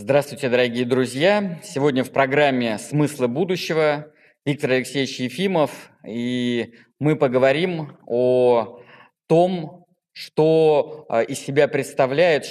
Здравствуйте, дорогие друзья! Сегодня в программе «Смыслы будущего» Виктор Алексеевич Ефимов, и мы поговорим о том, что из себя представляет,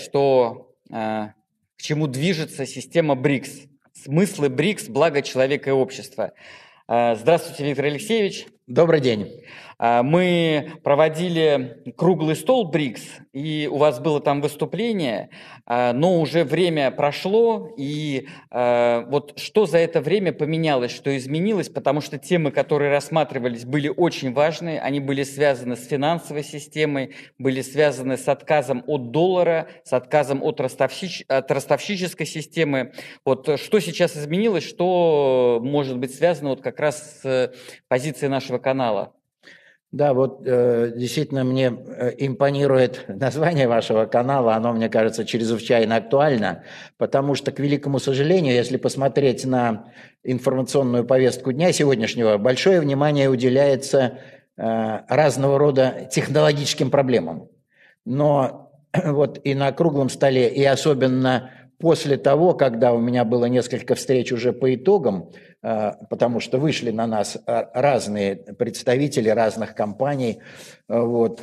к чему движется система БРИКС. Смыслы БРИКС, благо человека и общества. Здравствуйте, Виктор Алексеевич. Добрый день. Мы проводили круглый стол БРИКС, и у вас было там выступление, но уже время прошло, и вот что за это время поменялось, что изменилось, потому что темы, которые рассматривались, были очень важные, они были связаны с финансовой системой, были связаны с отказом от доллара, с отказом от ростовщической системы. Вот что сейчас изменилось, что может быть связано вот как раз с позицией нашего канала? Да, вот действительно мне импонирует название вашего канала, оно, мне кажется, чрезвычайно актуально, потому что, к великому сожалению, если посмотреть на информационную повестку дня сегодняшнего, большое внимание уделяется разного рода технологическим проблемам. Но вот и на круглом столе, и особенно после того, когда у меня было несколько встреч уже по итогам, потому что вышли на нас разные представители разных компаний, вот,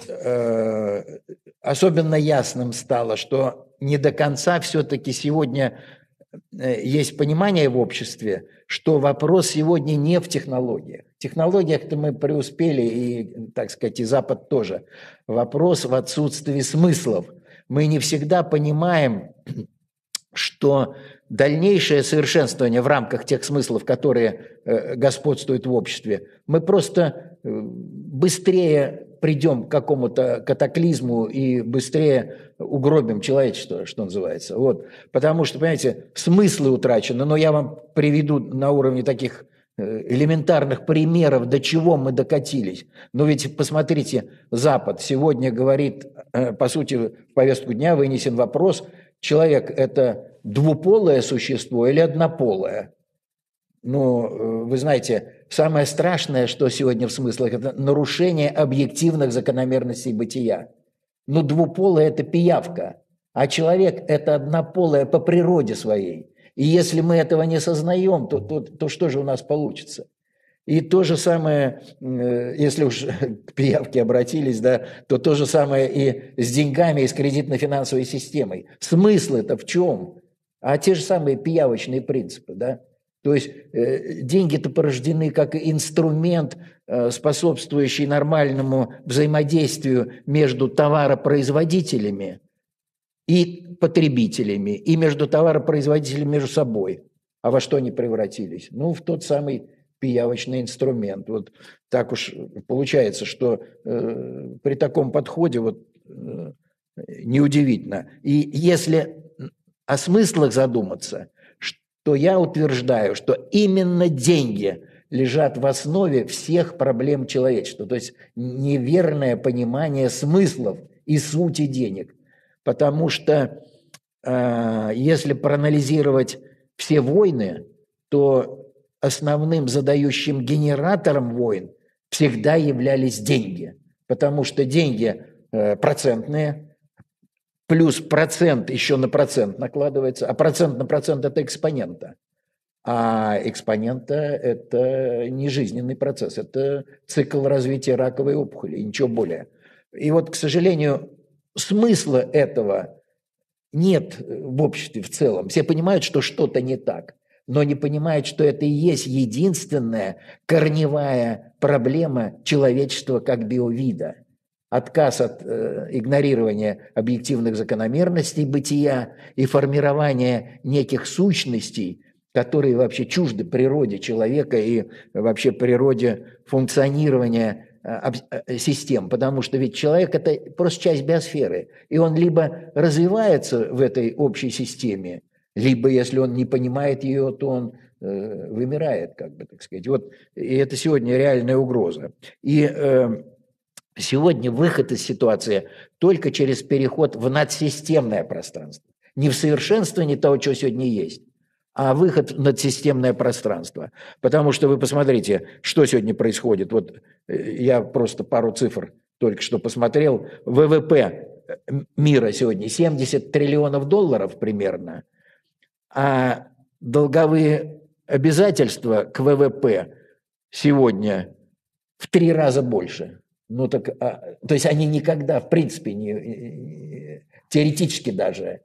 особенно ясным стало, что не до конца все-таки сегодня есть понимание в обществе, что вопрос сегодня не в технологиях. В технологиях-то мы преуспели, и, так сказать, и Запад тоже. Вопрос в отсутствии смыслов. Мы не всегда понимаем, что дальнейшее совершенствование в рамках тех смыслов, которые господствуют в обществе, мы просто быстрее придем к какому-то катаклизму и быстрее угробим человечество, что называется. Вот. Потому что, понимаете, смыслы утрачены, но я вам приведу на уровне таких элементарных примеров, до чего мы докатились. Но ведь посмотрите, Запад сегодня говорит, по сути, в повестку дня вынесен вопрос: человек – это двуполое существо или однополое? Ну, вы знаете, самое страшное, что сегодня в смыслах, это нарушение объективных закономерностей бытия. Ну, двуполое – это пиявка, а человек – это однополое по природе своей. И если мы этого не сознаем, то что же у нас получится? И то же самое, если уж к пиявке обратились, да, то же самое и с деньгами, и с кредитно-финансовой системой. Смысл это в чем? А те же самые пиявочные принципы, да? То есть деньги-то порождены как инструмент, способствующий нормальному взаимодействию между товаропроизводителями и потребителями, и между товаропроизводителями между собой. А во что они превратились? Ну, в тот самый пиявочный инструмент. Вот так уж получается, что при таком подходе вот неудивительно. И если о смыслах задуматься, то я утверждаю, что именно деньги лежат в основе всех проблем человечества. То есть неверное понимание смыслов и сути денег. Потому что если проанализировать все войны, то основным задающим генератором войн всегда являлись деньги. Потому что деньги процентные, плюс процент еще на процент накладывается, а процент на процент – это экспонента. А экспонента – это не жизненный процесс, это цикл развития раковой опухоли, и ничего более. И вот, к сожалению, смысла этого нет в обществе в целом. Все понимают, что что-то не так, но не понимают, что это и есть единственная корневая проблема человечества как биовида. Отказ от игнорирования объективных закономерностей бытия и формирования неких сущностей, которые вообще чужды природе человека и вообще природе функционирования систем, потому что ведь человек – это просто часть биосферы, и он либо развивается в этой общей системе, либо, если он не понимает ее, то он вымирает, как бы так сказать. Вот, и это сегодня реальная угроза. И сегодня выход из ситуации только через переход в надсистемное пространство. Не в совершенствование того, что сегодня есть, а выход в надсистемное пространство. Потому что вы посмотрите, что сегодня происходит. Вот я просто пару цифр только что посмотрел. ВВП мира сегодня 70 триллионов долларов примерно, А долговые обязательства к ВВП сегодня в 3 раза больше. Ну так, то есть они никогда, в принципе, теоретически даже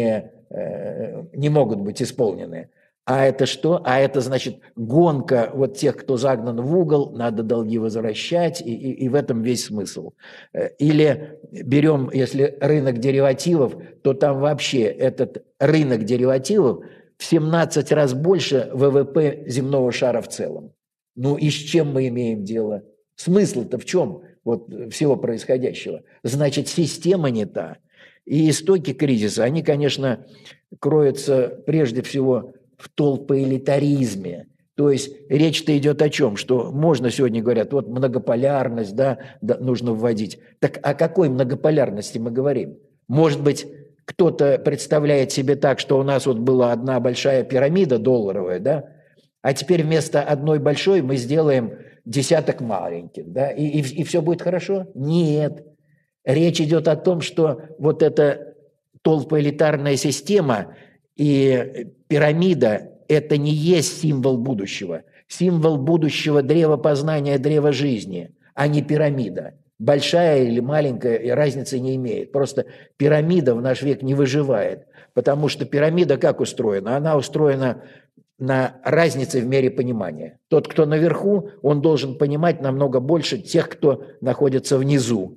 не могут быть исполнены. А это что? А это значит гонка вот тех, кто загнан в угол, надо долги возвращать, и в этом весь смысл. Или берем, если рынок деривативов, то там вообще этот рынок деривативов в 17 раз больше ВВП земного шара в целом. Ну и с чем мы имеем дело? Смысл-то в чем вот всего происходящего? Значит, система не та. И истоки кризиса, они, конечно, кроются прежде всего в толпоэлитаризме. То есть речь-то идет о чем? Что можно сегодня, говорят, вот многополярность, да, нужно вводить. Так о какой многополярности мы говорим? Может быть, кто-то представляет себе так, что у нас вот была одна большая пирамида долларовая, да, а теперь вместо одной большой мы сделаем десяток маленьких, да, и все будет хорошо? Нет. Речь идет о том, что вот эта толпоэлитарная система и пирамида – это не есть символ будущего. Символ будущего – древо познания, древо жизни, а не пирамида. Большая или маленькая разницы не имеет. Просто пирамида в наш век не выживает, потому что пирамида как устроена? Она устроена на разнице в мере понимания. Тот, кто наверху, он должен понимать намного больше тех, кто находится внизу.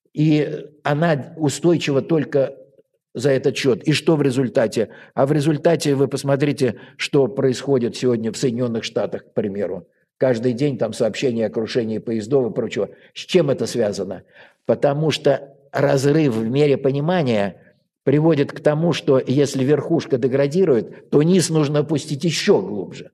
И она устойчива только за этот счет. И что в результате? А в результате вы посмотрите, что происходит сегодня в Соединенных Штатах, к примеру. Каждый день там сообщения о крушении поездов и прочего. С чем это связано? Потому что разрыв в мере понимания приводит к тому, что если верхушка деградирует, то низ нужно опустить еще глубже.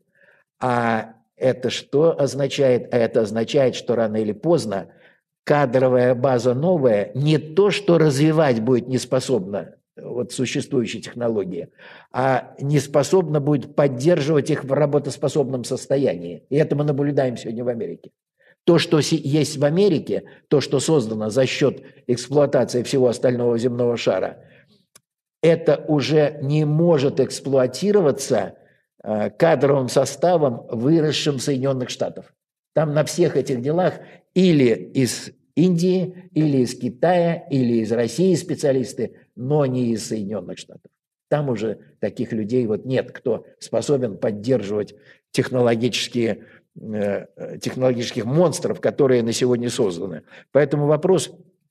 А это что означает? А это означает, что рано или поздно кадровая база новая не то, что развивать будет не способна вот существующие технологии, а не способна будет поддерживать их в работоспособном состоянии. И это мы наблюдаем сегодня в Америке. То, что есть в Америке, то, что создано за счет эксплуатации всего остального земного шара, это уже не может эксплуатироваться кадровым составом, выросшим в Соединенных Штатах. Там на всех этих делах или из Индии, или из Китая, или из России специалисты, но не из Соединенных Штатов. Там уже таких людей вот нет, кто способен поддерживать технологических монстров, которые на сегодня созданы. Поэтому вопрос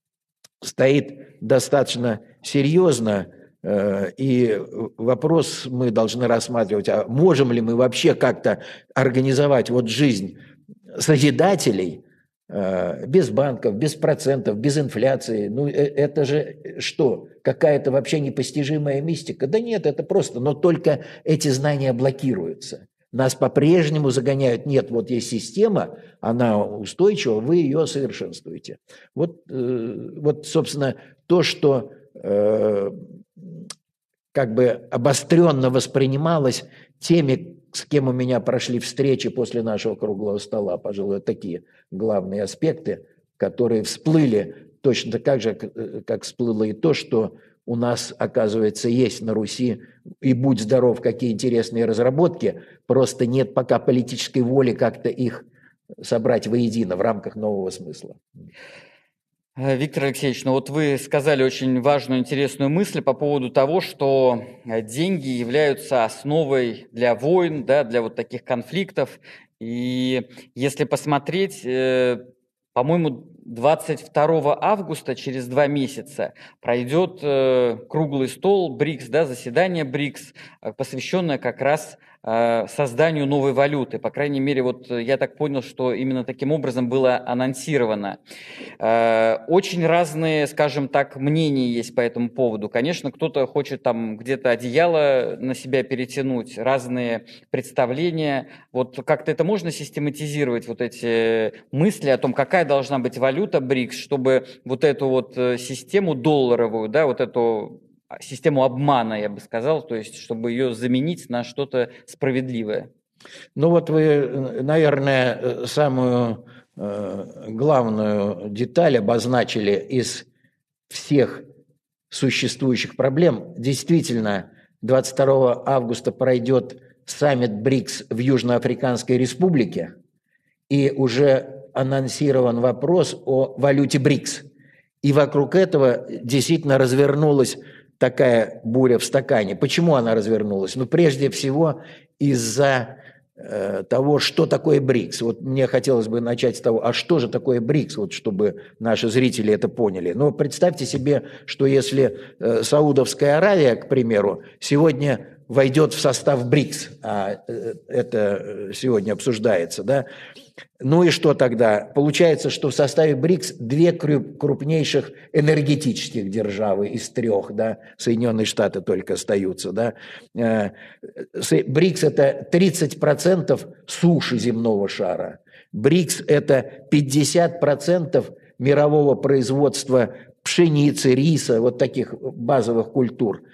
стоит достаточно серьезно, и вопрос мы должны рассматривать, а можем ли мы вообще как-то организовать вот жизнь созидателей без банков, без процентов, без инфляции. Ну, это же что? Какая-то вообще непостижимая мистика? Да нет, это просто, но только эти знания блокируются. Нас по-прежнему загоняют, нет, вот есть система, она устойчива, вы ее совершенствуете. Вот, собственно, то, что как бы обостренно воспринималось теми, с кем у меня прошли встречи после нашего круглого стола, пожалуй, такие главные аспекты, которые всплыли точно так же, как всплыло и то, что у нас, оказывается, есть на Руси, и будь здоров, какие интересные разработки, просто нет пока политической воли как-то их собрать воедино в рамках нового смысла. Виктор Алексеевич, ну вот вы сказали очень важную, интересную мысль по поводу того, что деньги являются основой для войн, да, для вот таких конфликтов. И если посмотреть, по-моему, 22 августа, через 2 месяца, пройдет круглый стол БРИКС, да, заседание БРИКС, посвященное как раз созданию новой валюты. По крайней мере, вот я так понял, что именно таким образом было анонсировано. Очень разные, скажем так, мнения есть по этому поводу. Конечно, кто-то хочет там где-то одеяло на себя перетянуть, разные представления. Вот как-то это можно систематизировать, вот эти мысли о том, какая должна быть валюта БРИКС, чтобы вот эту вот систему долларовую, да, вот эту систему обмана, я бы сказал, то есть чтобы ее заменить на что-то справедливое. Ну вот вы, наверное, самую главную деталь обозначили из всех существующих проблем. Действительно, 22 августа пройдет саммит БРИКС в Южноафриканской Республике, и уже анонсирован вопрос о валюте БРИКС. И вокруг этого действительно развернулась такая буря в стакане. Почему она развернулась? Ну, прежде всего, из-за того, что такое БРИКС. Вот мне хотелось бы начать с того, а что же такое БРИКС, вот чтобы наши зрители это поняли. Но представьте себе, что если Саудовская Аравия, к примеру, сегодня войдет в состав БРИКС, а это сегодня обсуждается, да, ну и что тогда? Получается, что в составе БРИКС две крупнейших энергетических державы из трех, да, Соединенные Штаты только остаются, да. БРИКС – это 30% суши земного шара. БРИКС – это 50% мирового производства пшеницы, риса, вот таких базовых культур.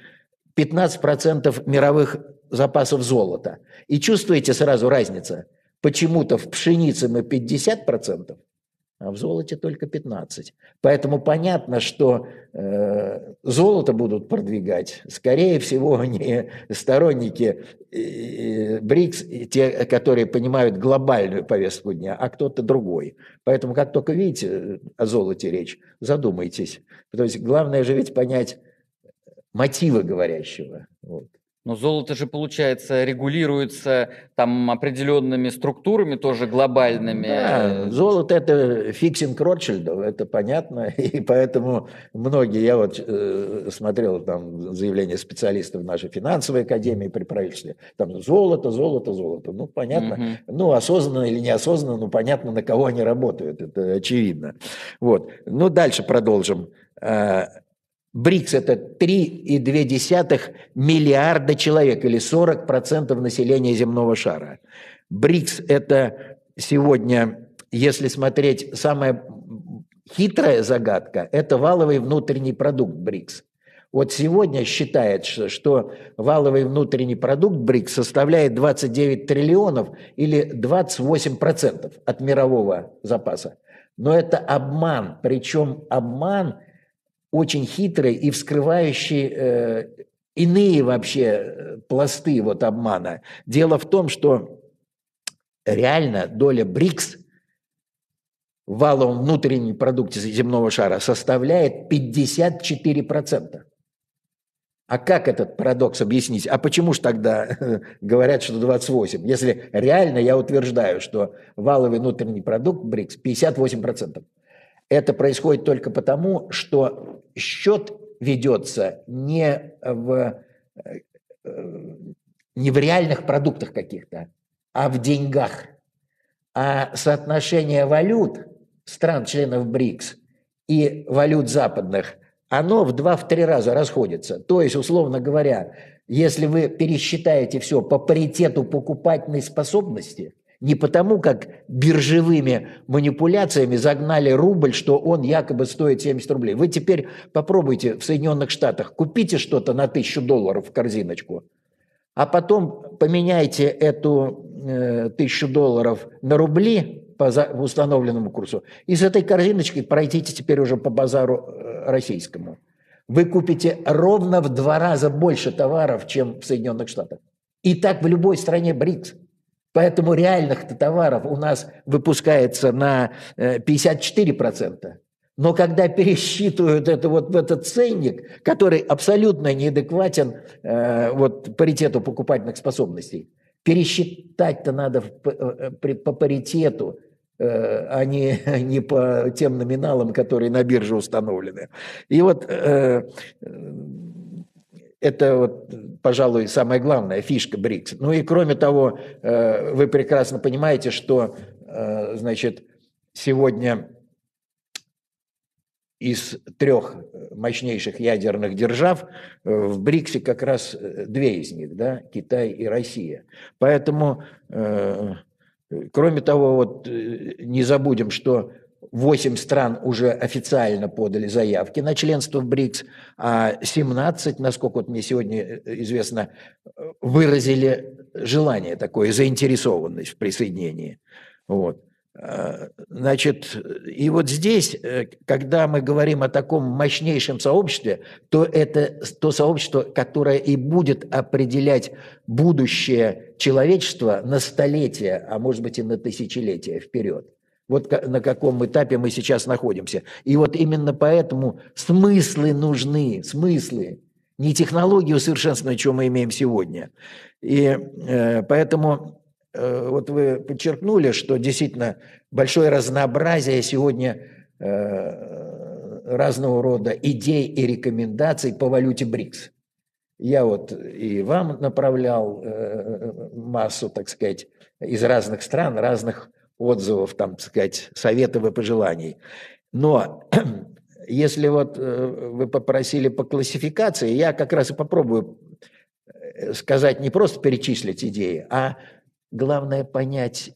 15% мировых запасов золота. И чувствуете сразу разницу? Почему-то в пшенице мы 50%, а в золоте только 15%. Поэтому понятно, что золото будут продвигать, скорее всего, не сторонники БРИКС, те, которые понимают глобальную повестку дня, а кто-то другой. Поэтому, как только видите о золоте речь, задумайтесь. То есть главное же ведь понять мотивы говорящего. Вот. Но золото же, получается, регулируется там определенными структурами, тоже глобальными. Да, золото – это фиксинг Ротшильдов, это понятно, и поэтому многие, я вот смотрел там заявления специалистов нашей финансовой академии при правительстве, там золото, золото, золото, ну понятно, ну осознанно или неосознанно, ну понятно, на кого они работают, это очевидно. Вот, ну дальше продолжим. БРИКС – это 3,2 миллиарда человек, или 40% населения земного шара. БРИКС – это сегодня, если смотреть, самая хитрая загадка – это валовый внутренний продукт БРИКС. Вот сегодня считается, что валовый внутренний продукт БРИКС составляет 29 триллионов или 28% от мирового запаса. Но это обман, причем обман – очень хитрый и вскрывающий иные вообще пласты вот обмана. Дело в том, что реально доля БРИКС в валовом внутреннем продукте земного шара составляет 54%. А как этот парадокс объяснить? А почему же тогда говорят, что 28%? Если реально я утверждаю, что валовый внутренний продукт БРИКС 58%. Это происходит только потому, что счет ведется не в реальных продуктах каких-то, а в деньгах. А соотношение валют стран-членов БРИКС и валют западных, оно в 2-3 раза расходится. То есть, условно говоря, если вы пересчитаете все по паритету покупательной способности, не потому, как биржевыми манипуляциями загнали рубль, что он якобы стоит 70 рублей. Вы теперь попробуйте в Соединенных Штатах, купите что-то на $1000 в корзиночку, а потом поменяйте эту $1000 на рубли по установленному курсу, и с этой корзиночкой пройдите теперь уже по базару российскому. Вы купите ровно в 2 раза больше товаров, чем в Соединенных Штатах. И так в любой стране БРИКС. Поэтому реальных товаров у нас выпускается на 54%. Но когда пересчитывают это вот в этот ценник, который абсолютно неадекватен вот, паритету покупательных способностей, пересчитать-то надо по паритету, а не по тем номиналам, которые на бирже установлены. И вот это, вот, пожалуй, самая главная фишка БРИКС. Ну и кроме того, вы прекрасно понимаете, что, значит, сегодня из 3 мощнейших ядерных держав в БРИКСе как раз 2 из них, да, Китай и Россия. Поэтому, кроме того, вот, не забудем, что 8 стран уже официально подали заявки на членство в БРИКС, а 17, насколько вот мне сегодня известно, выразили желание такое, заинтересованность в присоединении. Вот. Значит, и вот здесь, когда мы говорим о таком мощнейшем сообществе, то это то сообщество, которое и будет определять будущее человечества на столетия, а может быть и на тысячелетия вперед. Вот на каком этапе мы сейчас находимся. И вот именно поэтому смыслы нужны, смыслы, не технологии усовершенствования, что мы имеем сегодня. И поэтому вот вы подчеркнули, что действительно большое разнообразие сегодня разного рода идей и рекомендаций по валюте БРИКС. Я вот и вам направлял массу, так сказать, из разных стран, разных отзывов, там, так сказать, советов и пожеланий. Но если вот вы попросили по классификации, я как раз и попробую сказать, не просто перечислить идеи, а главное понять,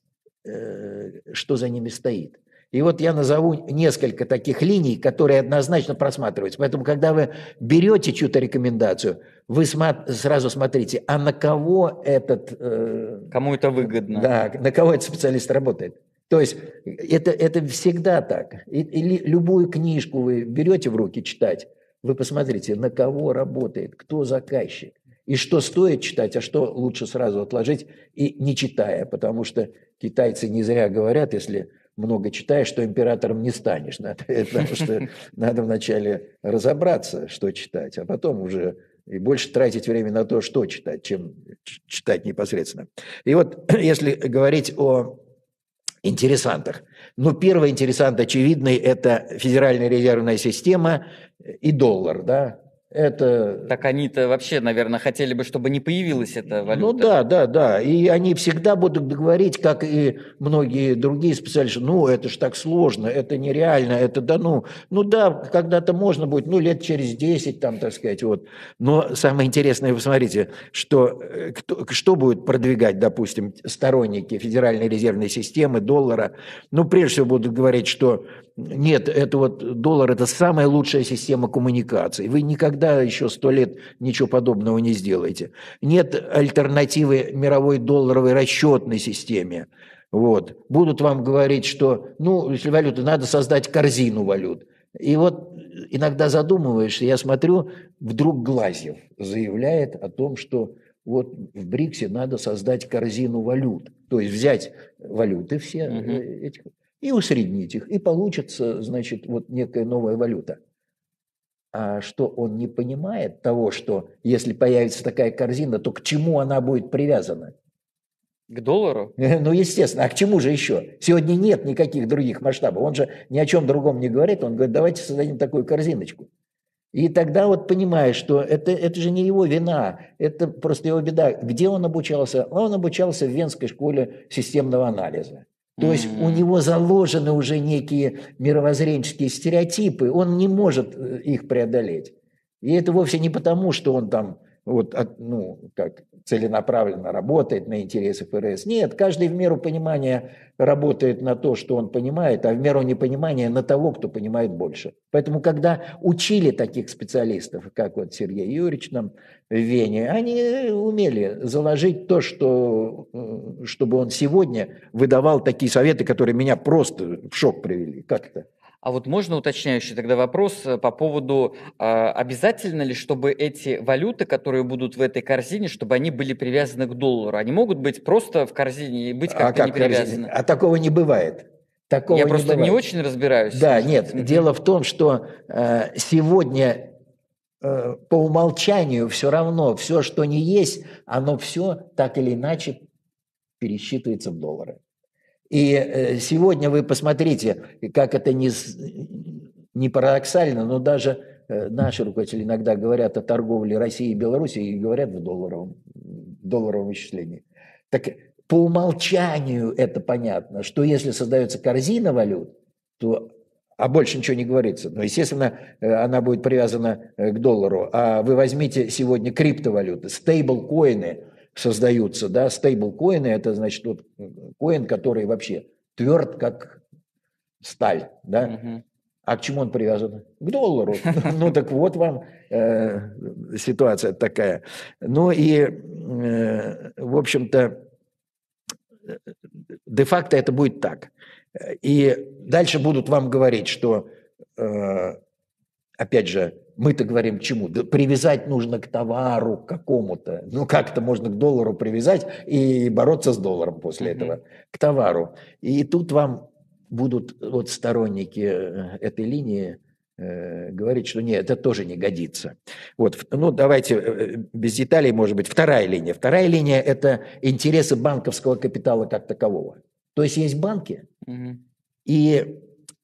что за ними стоит. И вот я назову несколько таких линий, которые однозначно просматриваются. Поэтому, когда вы берете чью-то рекомендацию, вы сразу смотрите, а на кого этот... Кому это выгодно. Да, на кого этот специалист работает. То есть это всегда так. Или любую книжку вы берете в руки читать, вы посмотрите, на кого работает, кто заказчик. И что стоит читать, а что лучше сразу отложить и не читая, потому что китайцы не зря говорят, если много читаешь, что императором не станешь. Потому что надо вначале разобраться, что читать, а потом уже и больше тратить время на то, что читать, чем читать непосредственно. И вот если говорить о интересантах, ну, первый интересант очевидный – это Федеральная резервная система и доллар, да. Это... Так они-то вообще, наверное, хотели бы, чтобы не появилась эта валюта. Ну да. И они всегда будут говорить, как и многие другие специалисты, ну это ж так сложно, это нереально, это да ну да, когда-то можно будет, ну лет через 10 там, так сказать, вот. Но самое интересное, вы посмотрите, что будет продвигать, допустим, сторонники Федеральной резервной системы, доллара. Ну, прежде всего будут говорить, что нет, это вот доллар – это самая лучшая система коммуникаций. Вы никогда еще 100 лет ничего подобного не сделаете. Нет альтернативы мировой долларовой расчетной системе. Вот. Будут вам говорить, что, ну, если валюта, надо создать корзину валют. И вот иногда задумываешься, я смотрю, вдруг Глазьев заявляет о том, что вот в БРИКСе надо создать корзину валют. То есть взять валюты все этих и усреднить их, и получится, значит, вот некая новая валюта. А что он не понимает того, что если появится такая корзина, то к чему она будет привязана? К доллару? Ну, естественно. А к чему же еще? Сегодня нет никаких других масштабов. Он же ни о чем другом не говорит. Он говорит, давайте создадим такую корзиночку. И тогда вот понимаешь, что это же не его вина, это просто его беда. Где он обучался? Он обучался в Венской школе системного анализа. То есть у него заложены уже некие мировоззренческие стереотипы, он не может их преодолеть. И это вовсе не потому, что он там вот, ну, как целенаправленно работает на интересы ФРС. Нет, каждый в меру понимания работает на то, что он понимает, а в меру непонимания на того, кто понимает больше. Поэтому, когда учили таких специалистов, как вот Сергей Юрьевич там в Вене, они умели заложить то, что, чтобы он сегодня выдавал такие советы, которые меня просто в шок привели. Как это? А вот можно уточняющий тогда вопрос по поводу, обязательно ли, чтобы эти валюты, которые будут в этой корзине, чтобы они были привязаны к доллару? Они могут быть просто в корзине и быть как-то не привязаны? А такого не бывает. Такого Я просто не бывает. очень разбираюсь. Да, нет. Дело в том, что сегодня по умолчанию все равно, все, что не есть, оно все так или иначе пересчитывается в доллары. И сегодня вы посмотрите, как это не парадоксально, но даже наши руководители иногда говорят о торговле России и Беларуси и говорят в долларовом исчислении. Так по умолчанию это понятно, что если создается корзина валют, то, а больше ничего не говорится, но, естественно, она будет привязана к доллару. А вы возьмите сегодня криптовалюты, стейблкоины, создаются, да, стейблкоины, это значит вот коин, который вообще тверд, как сталь, да. А к чему он привязан? К доллару. Ну так вот вам ситуация такая. Ну и, в общем-то, де-факто это будет так. И дальше будут вам говорить, что, опять же, мы-то говорим к чему? Да привязать нужно к товару, к какому-то. Ну, как-то можно к доллару привязать и бороться с долларом после этого, к товару. И тут вам будут вот сторонники этой линии говорить, что нет, это тоже не годится. Вот, ну, давайте без деталей, может быть, вторая линия. Вторая линия – это интересы банковского капитала как такового. То есть банки, и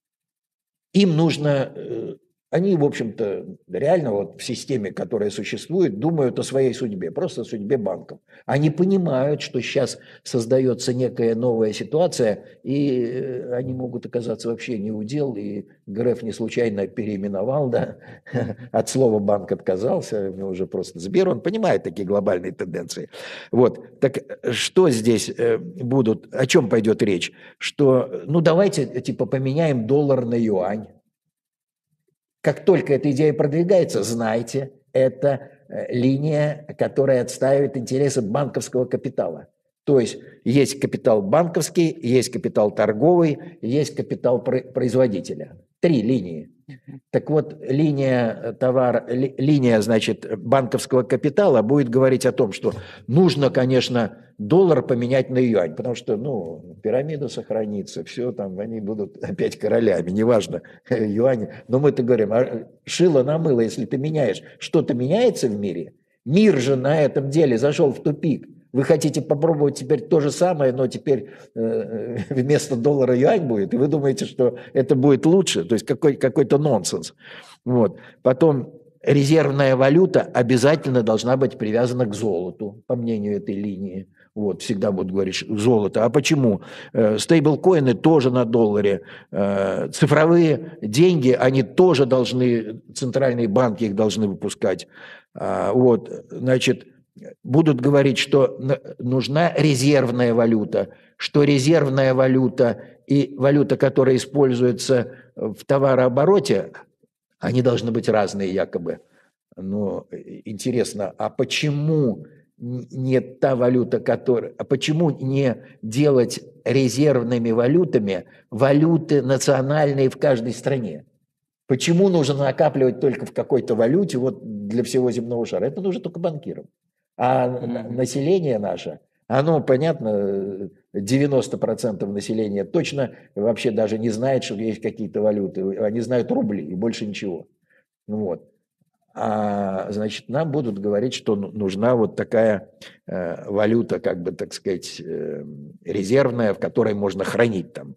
им нужно, они, в общем-то, реально вот в системе, которая существует, думают о своей судьбе, просто о судьбе банков. Они понимают, что сейчас создается некая новая ситуация, и они могут оказаться вообще не у дел, и ГРЭФ не случайно переименовал, да, от слова банк отказался, у него уже просто Сбер, он понимает такие глобальные тенденции. Вот, так что здесь будут, о чем пойдет речь? Что, ну давайте типа поменяем доллар на юань. Как только эта идея продвигается, знайте, это линия, которая отстаивает интересы банковского капитала. То есть капитал банковский, есть капитал торговый, есть капитал производителя. 3 линии. Так вот, линия значит, банковского капитала будет говорить о том, что нужно, конечно, доллар поменять на юань, потому что, ну, пирамида сохранится, все там, они будут опять королями, неважно, юань. Но мы-то говорим, шило на мыло, если ты меняешь, что-то меняется в мире? Мир же на этом деле зашел в тупик. Вы хотите попробовать теперь то же самое, но теперь вместо доллара юань будет, и вы думаете, что это будет лучше, то есть какой-то нонсенс. Вот. Потом резервная валюта обязательно должна быть привязана к золоту, по мнению этой линии. Вот, всегда будут говорить золото. А почему? Стейблкоины тоже на долларе. Цифровые деньги, они тоже должны, центральные банки их должны выпускать. Вот, значит, будут говорить, что нужна резервная валюта, что резервная валюта и валюта, которая используется в товарообороте, они должны быть разные якобы. Но интересно, а почему не та валюта, почему не делать резервными валютами валюты национальные в каждой стране? Почему нужно накапливать только в какой-то валюте вот для всего земного шара? Это нужно только банкирам. А население наше, оно, понятно, 90% населения точно вообще даже не знает, что есть какие-то валюты. Они знают рубли и больше ничего. Вот. Значит, нам будут говорить, что нужна вот такая валюта, как бы, так сказать, резервная, в которой можно хранить там.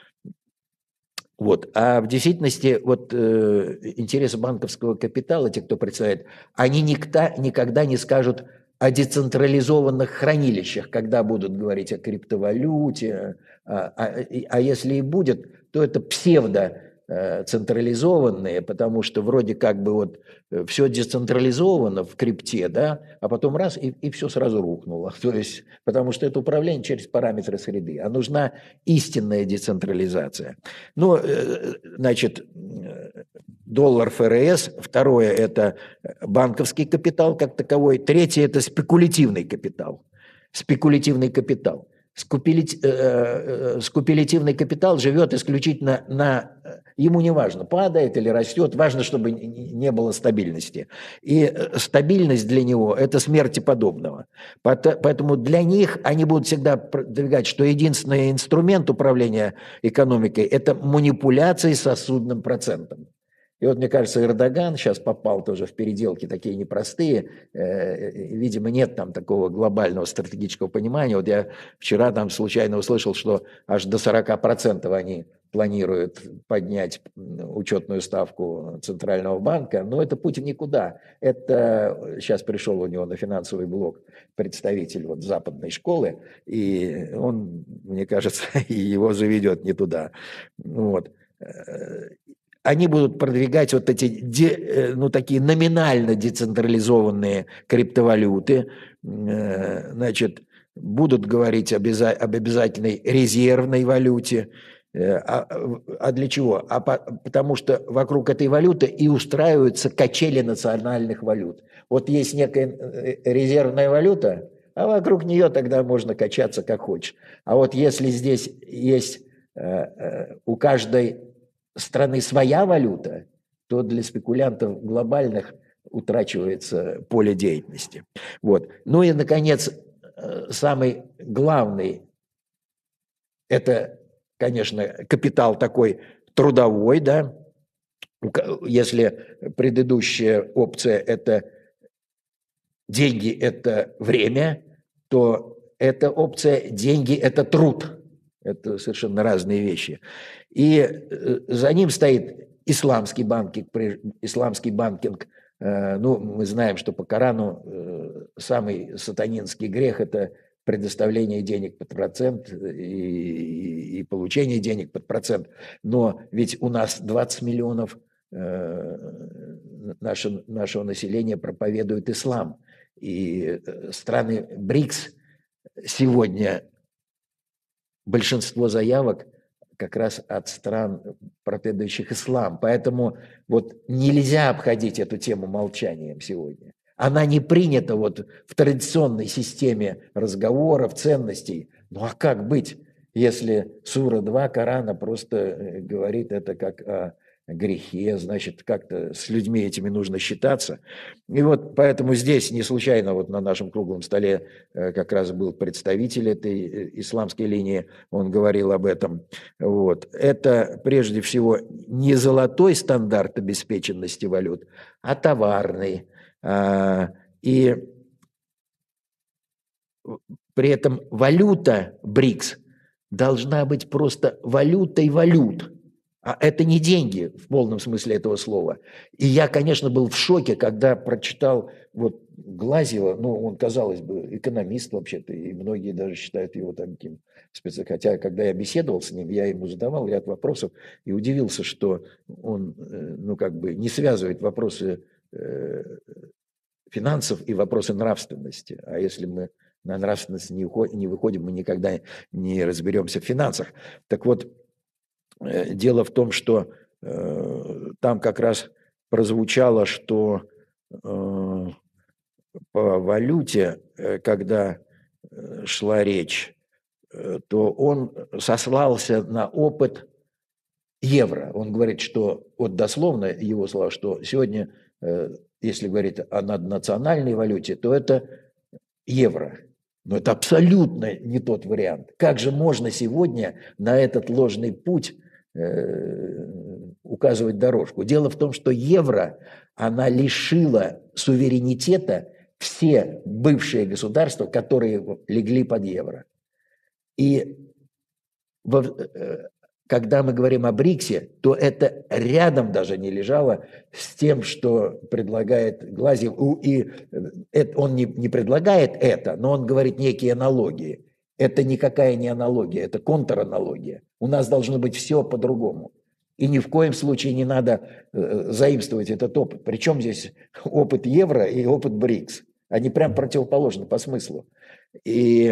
Вот. А в действительности вот интересы банковского капитала, те, кто представляет, они никогда не скажут о децентрализованных хранилищах, когда будут говорить о криптовалюте, а если и будет, то это псевдоцентрализованные, потому что вроде как бы вот все децентрализовано в крипте, да, а потом раз и все сразу рухнуло. То есть, потому что это управление через параметры среды, а нужна истинная децентрализация. Ну, значит, доллар ФРС, второе – это банковский капитал как таковой, третье – это спекулятивный капитал. Спекулятивный капитал. Спекулятивный капитал живет исключительно ему не важно, падает или растет, важно, чтобы не было стабильности. И стабильность для него – это смерти подобного. Поэтому для них они будут всегда продвигать, что единственный инструмент управления экономикой – это манипуляции со судным процентом. И вот, мне кажется, Эрдоган сейчас попал тоже в переделки такие непростые. Видимо, нет там такого глобального стратегического понимания. Вот я вчера там случайно услышал, что аж до 40% они планируют поднять учетную ставку Центрального банка. Но это путь в никуда. Это сейчас пришел у него на финансовый блок представитель вот западной школы, и он, мне кажется, его заведет не туда. Вот. Они будут продвигать вот эти, ну, такие номинально децентрализованные криптовалюты, значит, будут говорить об обязательной резервной валюте. А для чего? Потому что вокруг этой валюты и устраиваются качели национальных валют. Вот есть некая резервная валюта, а вокруг нее тогда можно качаться как хочешь. А вот если здесь есть у каждой страны своя валюта, то для спекулянтов глобальных утрачивается поле деятельности. Вот. Ну и, наконец, самый главный – это, конечно, капитал такой трудовой, да. Если предыдущая опция – это деньги – это время, то эта опция – деньги – это труд. Это совершенно разные вещи. И за ним стоит исламский банкинг. Ну, мы знаем, что по Корану самый сатанинский грех – это предоставление денег под процент и получение денег под процент. Но ведь у нас 20 миллионов нашего населения проповедуют ислам. И страны БРИКС сегодня большинство заявок как раз от стран, проповедующих ислам. Поэтому вот нельзя обходить эту тему молчанием сегодня. Она не принята вот в традиционной системе разговоров, ценностей. Ну а как быть, если сура 2 Корана просто говорит это как о грехе, значит, как-то с людьми этими нужно считаться. И вот поэтому здесь не случайно вот на нашем круглом столе как раз был представитель этой исламской линии, он говорил об этом. Вот. Это прежде всего не золотой стандарт обеспеченности валют, а товарный. И при этом валюта БРИКС должна быть просто валютой валют. А это не деньги в полном смысле этого слова. И я, конечно, был в шоке, когда прочитал вот Глазьева, ну, он, казалось бы, экономист вообще-то, и многие даже считают его таким специалистом. Хотя, когда я беседовал с ним, я ему задавал ряд вопросов и удивился, что он, ну, как бы не связывает вопросы финансов и вопросы нравственности. А если мы на нравственность не выходим, мы никогда не разберемся в финансах. Так вот, дело в том, что там как раз прозвучало, что по валюте, когда шла речь, то он сослался на опыт евро. Он говорит, что, вот дословно его слова, что сегодня, если говорить о наднациональной валюте, то это евро. Но это абсолютно не тот вариант. Как же можно сегодня на этот ложный путь указывать дорожку? Дело в том, что евро, она лишила суверенитета все бывшие государства, которые легли под евро. И когда мы говорим о БРИКСе, то это рядом даже не лежало с тем, что предлагает Глазьев. И он не предлагает это, но он говорит некие аналогии. Это никакая не аналогия, это контраналогия. У нас должно быть все по-другому. И ни в коем случае не надо заимствовать этот опыт. Причем здесь опыт евро и опыт БРИКС. Они прям противоположны по смыслу. И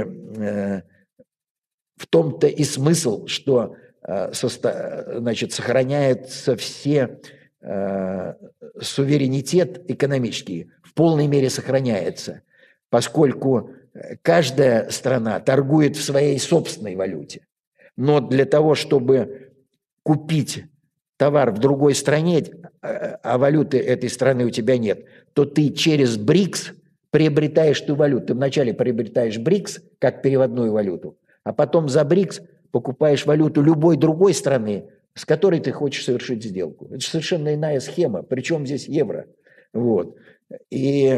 в том-то и смысл, что значит, сохраняется все суверенитет экономический, в полной мере сохраняется, поскольку каждая страна торгует в своей собственной валюте. Но для того, чтобы купить товар в другой стране, а валюты этой страны у тебя нет, то ты через БРИКС приобретаешь ту валюту. Ты вначале приобретаешь БРИКС как переводную валюту, а потом за БРИКС покупаешь валюту любой другой страны, с которой ты хочешь совершить сделку. Это совершенно иная схема. Причем здесь евро. Вот. И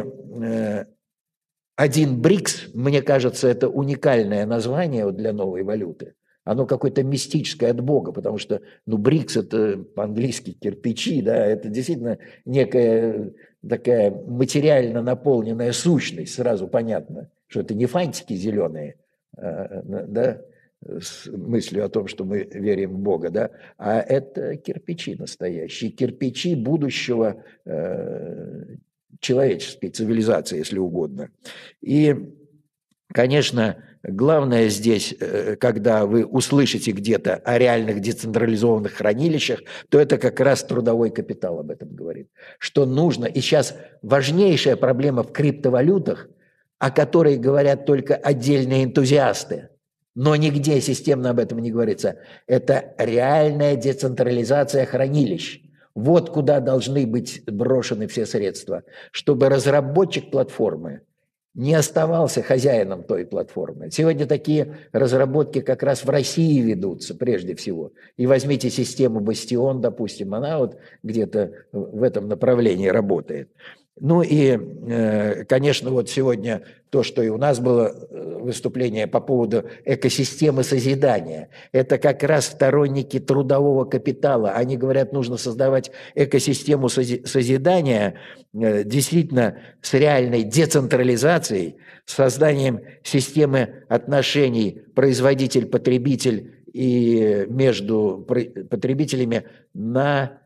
один БРИКС, мне кажется, это уникальное название для новой валюты. Оно какое-то мистическое от Бога, потому что, ну, БРИКС – это по-английски кирпичи, да, это действительно некая такая материально наполненная сущность, сразу понятно, что это не фантики зеленые, да, с мыслью о том, что мы верим в Бога, да, а это кирпичи настоящие, кирпичи будущего человеческой цивилизации, если угодно. И, конечно, главное здесь, когда вы услышите где-то о реальных децентрализованных хранилищах, то это как раз трудовой капитал об этом говорит. Что нужно, и сейчас важнейшая проблема в криптовалютах, о которой говорят только отдельные энтузиасты, но нигде системно об этом не говорится. Это реальная децентрализация хранилищ. Вот куда должны быть брошены все средства, чтобы разработчик платформы не оставался хозяином той платформы. Сегодня такие разработки как раз в России ведутся прежде всего. И возьмите систему Бастион, допустим, она вот где-то в этом направлении работает. Ну и, конечно, вот сегодня то, что и у нас было выступление по поводу экосистемы созидания, это как раз сторонники трудового капитала. Они говорят, нужно создавать экосистему созидания действительно с реальной децентрализацией, созданием системы отношений производитель-потребитель и между потребителями на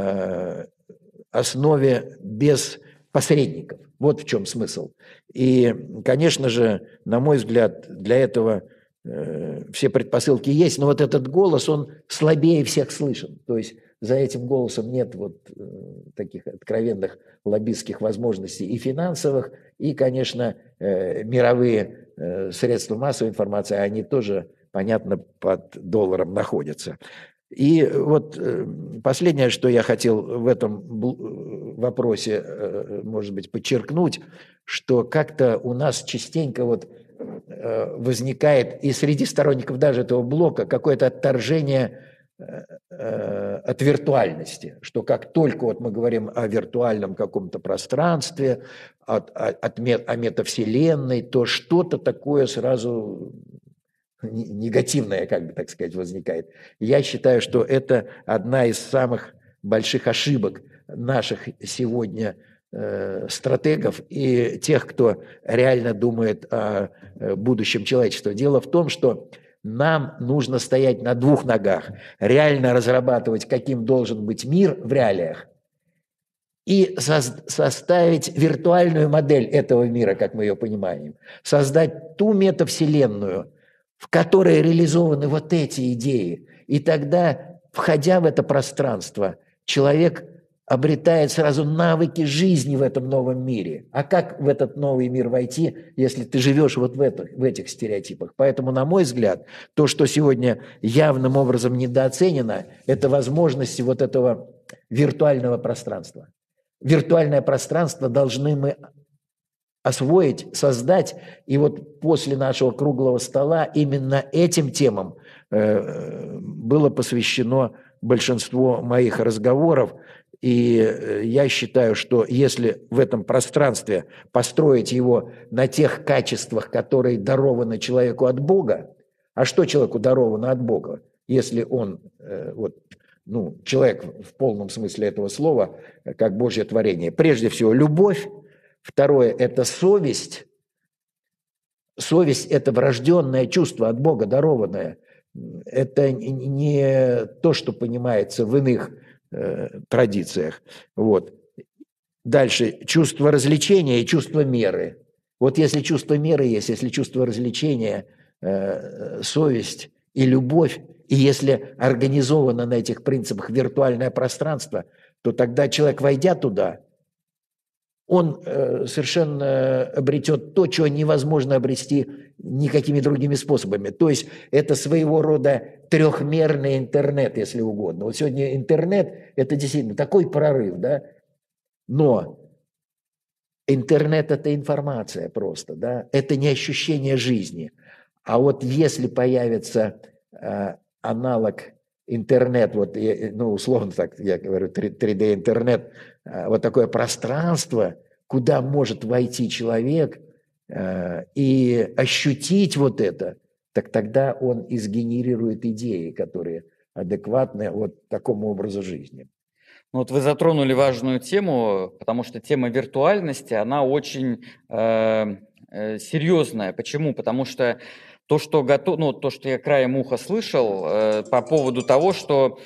основе без посредников. Вот в чем смысл. И, конечно же, на мой взгляд, для этого все предпосылки есть, но вот этот голос, он слабее всех слышен. То есть за этим голосом нет вот таких откровенных лоббистских возможностей и финансовых, и, конечно, мировые средства массовой информации, они тоже, понятно, под долларом находятся. И вот последнее, что я хотел в этом вопросе, может быть, подчеркнуть, что как-то у нас частенько вот возникает и среди сторонников даже этого блока какое-то отторжение от виртуальности, что как только вот мы говорим о виртуальном каком-то пространстве, о метавселенной, то что-то такое сразу негативное, как бы так сказать, возникает. Я считаю, что это одна из самых больших ошибок наших сегодня стратегов и тех, кто реально думает о будущем человечества. Дело в том, что нам нужно стоять на двух ногах, реально разрабатывать, каким должен быть мир в реалиях, и составить виртуальную модель этого мира, как мы ее понимаем, создать ту метавселенную, в которой реализованы вот эти идеи. И тогда, входя в это пространство, человек обретает сразу навыки жизни в этом новом мире. А как в этот новый мир войти, если ты живешь вот в этих стереотипах? Поэтому, на мой взгляд, то, что сегодня явным образом недооценено, это возможности вот этого виртуального пространства. Виртуальное пространство должны мы освоить, создать. И вот после нашего круглого стола именно этим темам было посвящено большинство моих разговоров. И я считаю, что если в этом пространстве построить его на тех качествах, которые дарованы человеку от Бога, а что человеку даровано от Бога, если он, человек в полном смысле этого слова, как Божье творение, прежде всего любовь, второе – это совесть. Совесть – это врожденное чувство от Бога, дарованное. Это не то, что понимается в иных традициях. Вот. Дальше. Чувство развлечения и чувство меры. Вот если чувство меры есть, если чувство развлечения, совесть и любовь, и если организовано на этих принципах виртуальное пространство, то тогда человек, войдя туда, он совершенно обретет то, чего невозможно обрести никакими другими способами. То есть это своего рода трехмерный интернет, если угодно. Вот сегодня интернет – это действительно такой прорыв, да? Но интернет – это информация просто, да? Это не ощущение жизни. А вот если появится аналог интернет, вот, условно так, я говорю, 3D-интернет, вот такое пространство, куда может войти человек и ощутить вот это, так тогда он и сгенерирует идеи, которые адекватны вот такому образу жизни. Вот вы затронули важную тему, потому что тема виртуальности, она очень серьезная. Почему? Потому что то, что я краем уха слышал по поводу того, что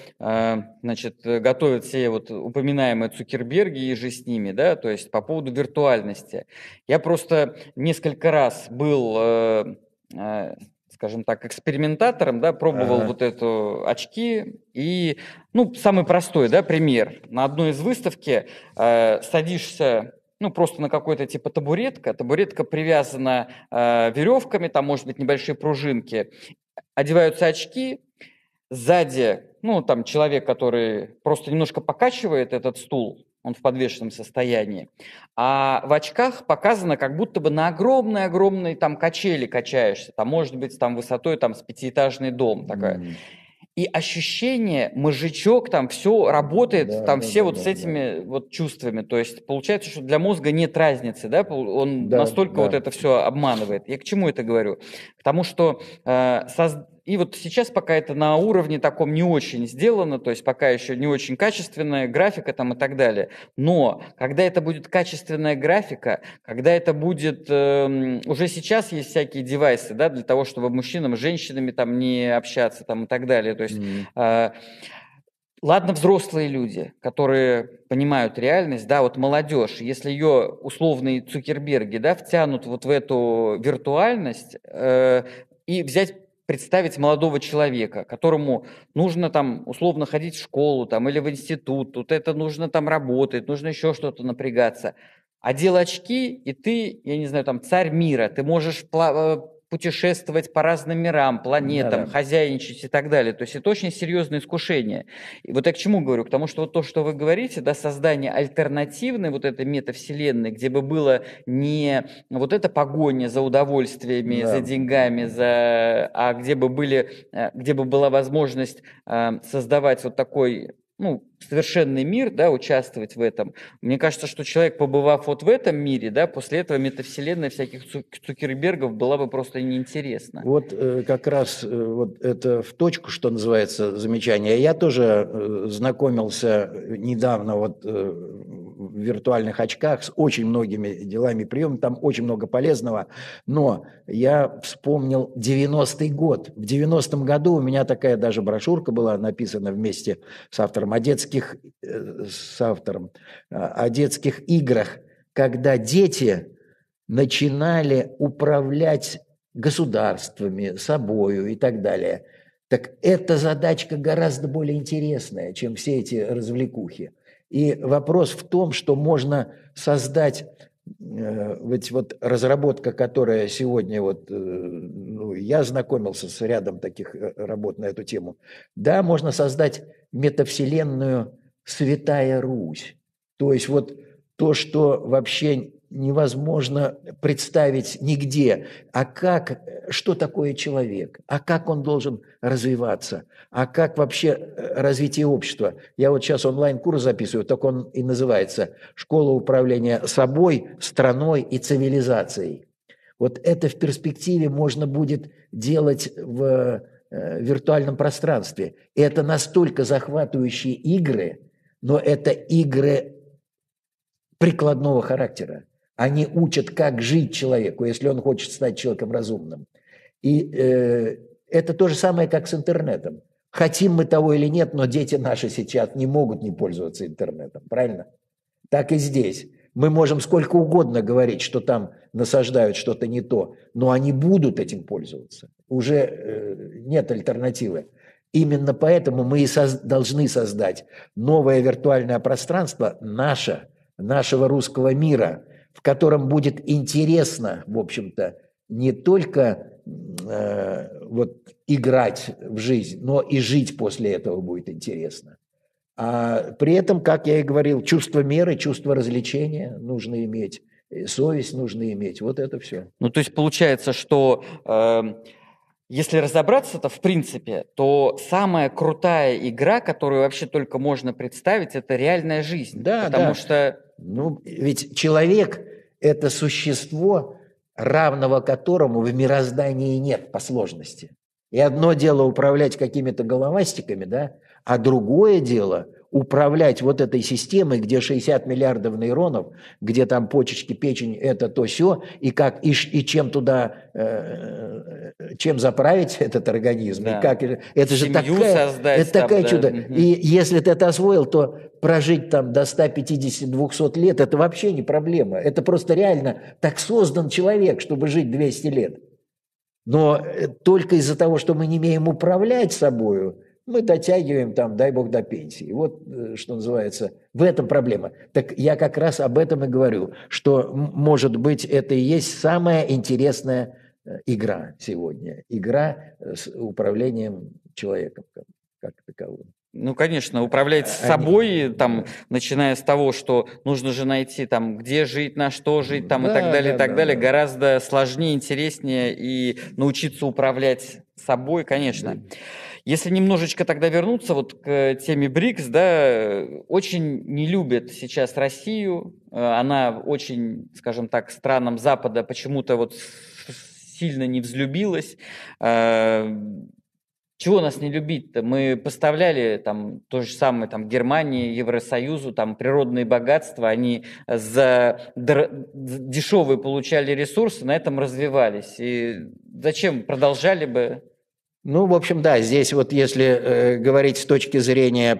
готовят все вот упоминаемые Цукерберги и же с ними, да, то есть по поводу виртуальности. Я просто несколько раз был, скажем так, экспериментатором, да, пробовал вот эту очки и, самый простой, да, пример. На одной из выставки садишься ну, просто на какой-то типа табуретка. Табуретка привязана веревками, там, может быть, небольшие пружинки. Одеваются очки, сзади, ну, там человек, который просто немножко покачивает этот стул, он в подвешенном состоянии, а в очках показано, как будто бы на огромной-огромной там качели качаешься, там, может быть, там высотой там с пятиэтажный дом такая. И ощущение, мозжечок, там все работает, Да, там да, все да, вот да, с этими вот чувствами. То есть получается, что для мозга нет разницы, да, он да, настолько вот да. это все обманывает. Я к чему это говорю? К тому, что и вот сейчас пока это на уровне таком не очень сделано, то есть пока еще не очень качественная графика там и так далее. Но когда это будет качественная графика, когда это будет... уже сейчас есть всякие девайсы, да, для того, чтобы мужчинам с женщинами там не общаться там и так далее. То есть... Ладно, взрослые люди, которые понимают реальность, да, вот молодежь, если ее условные Цукерберги, да, втянут вот в эту виртуальность и взять, представить молодого человека, которому нужно там условно ходить в школу там или в институт, тут это нужно там работать, нужно еще что-то напрягаться. Одел очки, и ты, я не знаю, там царь мира, ты можешь путешествовать по разным мирам, планетам, Да-да. хозяйничать и так далее. То есть это очень серьезное искушение. И вот я к чему говорю? К тому, что вот то, что вы говорите, да, создание альтернативной вот этой метавселенной, где бы было не вот эта погоня за удовольствиями, за Да. деньгами, а где бы была возможность создавать вот такой, ну, совершенный мир, да, участвовать в этом. Мне кажется, что человек, побывав вот в этом мире, да, после этого метавселенная всяких Цукербергов была бы просто неинтересна. Вот как раз вот это в точку, что называется, замечание. Я тоже знакомился недавно вот в виртуальных очках с очень многими делами, приемами, там очень много полезного, но я вспомнил 90-й год. В 90-м году у меня такая даже брошюрка была написана вместе с автором о детских играх, когда дети начинали управлять государствами, собою и так далее. Так эта задачка гораздо более интересная, чем все эти развлекухи. И вопрос в том, что можно создать ведь вот разработка, которая сегодня вот, ну, я знакомился с рядом таких работ на эту тему, да, можно создать метавселенную «Святая Русь». То есть вот то, что вообще невозможно представить нигде, что такое человек, а как он должен развиваться, а как вообще развитие общества. Я вот сейчас онлайн-курс записываю, так он и называется «Школа управления собой, страной и цивилизацией». Вот это в перспективе можно будет делать в виртуальном пространстве. И это настолько захватывающие игры, но это игры прикладного характера. Они учат, как жить человеку, если он хочет стать человеком разумным. И это то же самое, как с интернетом. Хотим мы того или нет, но дети наши сейчас не могут не пользоваться интернетом, правильно? Так и здесь. Мы можем сколько угодно говорить, что там насаждают что-то не то, но они будут этим пользоваться. Уже нет альтернативы. Именно поэтому мы и должны создать новое виртуальное пространство нашего русского мира, в котором будет интересно, в общем-то, не только вот играть в жизнь, но и жить после этого будет интересно. А при этом, как я и говорил, чувство меры, чувство развлечения нужно иметь, совесть нужно иметь, вот это все. Ну, то есть получается, что если разобраться-то в принципе, то самая крутая игра, которую вообще только можно представить, это реальная жизнь. Да, потому да. что... Ну, ведь человек – это существо, равного которому в мироздании нет по сложности. И одно дело управлять какими-то головастиками, да, а другое дело управлять вот этой системой, где 60 миллиардов нейронов, где там почечки, печень, это то сё, и чем туда, чем заправить этот организм, Да. и как это же Семью такая, создать это там, такая да. чудо. Мгм. И если ты это освоил, то прожить там до 150-200 лет, это вообще не проблема. Это просто реально так создан человек, чтобы жить 200 лет. Но только из-за того, что мы не умеем управлять собою, мы дотягиваем там, дай бог, до пенсии. Вот, что называется, в этом проблема. Так я как раз об этом и говорю, что, может быть, это и есть самая интересная игра сегодня. Игра с управлением человеком как таковым. Ну, конечно, управлять собой, там, начиная с того, что нужно же найти, там, где жить, на что жить, там, и так далее, гораздо сложнее, интереснее, и научиться управлять собой, конечно. Если немножечко тогда вернуться вот к теме БРИКС, да, очень не любят сейчас Россию, она очень, скажем так, странам Запада почему-то вот сильно не взлюбилась. Чего нас не любить-то? Мы поставляли там то же самое там Германии, Евросоюзу, там природные богатства, они за дешевые получали ресурсы, на этом развивались. И зачем продолжали бы? Ну, в общем, да, здесь вот если говорить с точки зрения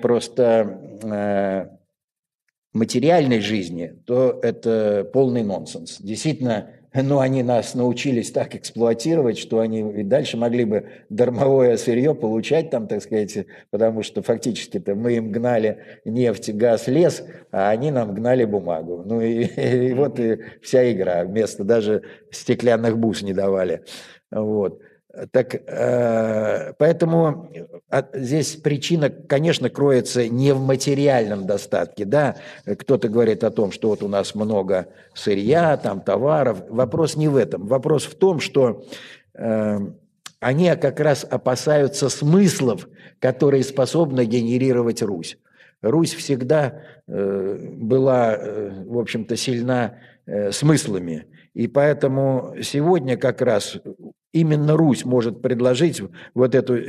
просто материальной жизни, то это полный нонсенс. Действительно, ну, они нас научились так эксплуатировать, что они и дальше могли бы дармовое сырье получать там, так сказать, потому что фактически-то мы им гнали нефть, газ, лес, а они нам гнали бумагу. Ну и вот и вся игра, вместо даже стеклянных бус не давали. Вот. Так, поэтому здесь причина, конечно, кроется не в материальном достатке. Да? Кто-то говорит о том, что вот у нас много сырья, там, товаров. Вопрос не в этом. Вопрос в том, что они как раз опасаются смыслов, которые способны генерировать Русь. Русь всегда была, в общем-то, сильна смыслами. И поэтому сегодня как раз именно Русь может предложить вот этот